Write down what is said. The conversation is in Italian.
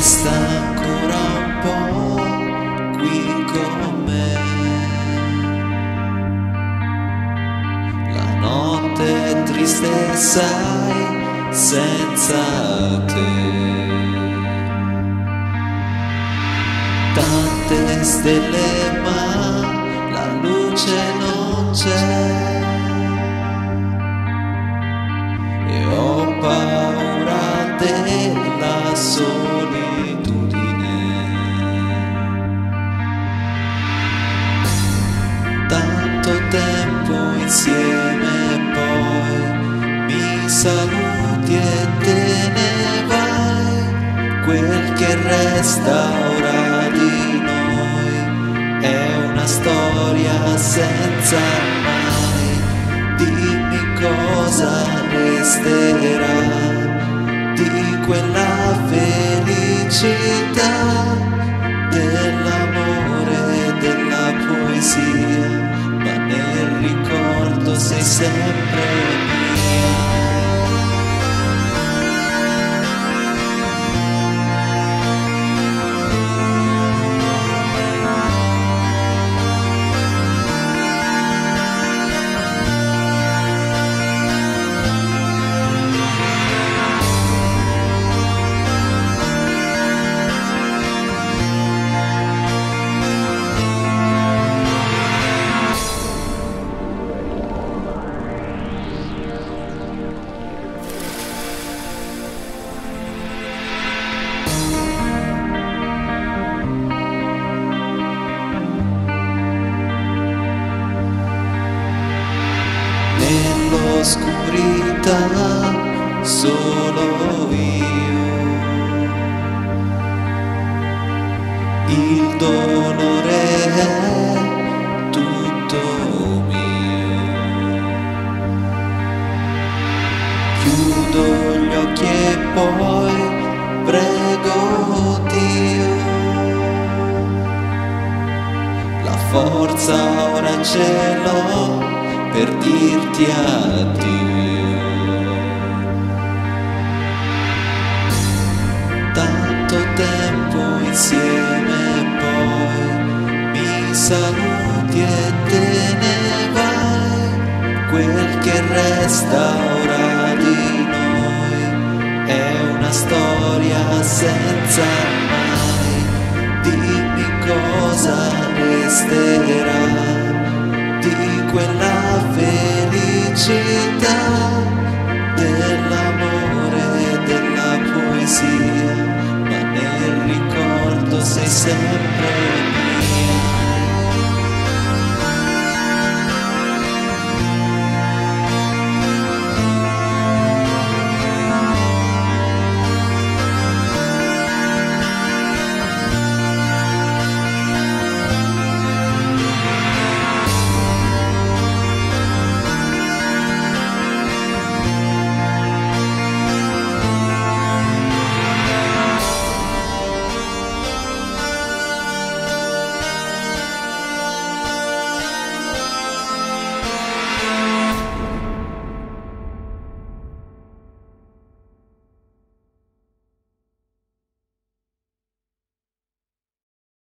Resta ancora un po' qui con me. La notte è triste, sai, senza te. Tante stelle ma la luce non c'è. E ho paura della solitudine. Tanto tempo insieme e poi mi saluti e te ne vai. Quel che resta ora di noi è una storia senza mai. Dimmi cosa resterà di quella felicità, dell'amore e della poesia, ma nel ricordo sei sempre mia. Nell'oscurità solo io, il dolore è tutto mio. Chiudo gli occhi e poi prego Dio. La forza ora ce l'ho per dirti addio. Tanto tempo insieme e poi mi saluti e te ne vai. Quel che resta ora di noi è una storia senza mai. Dimmi cosa resterà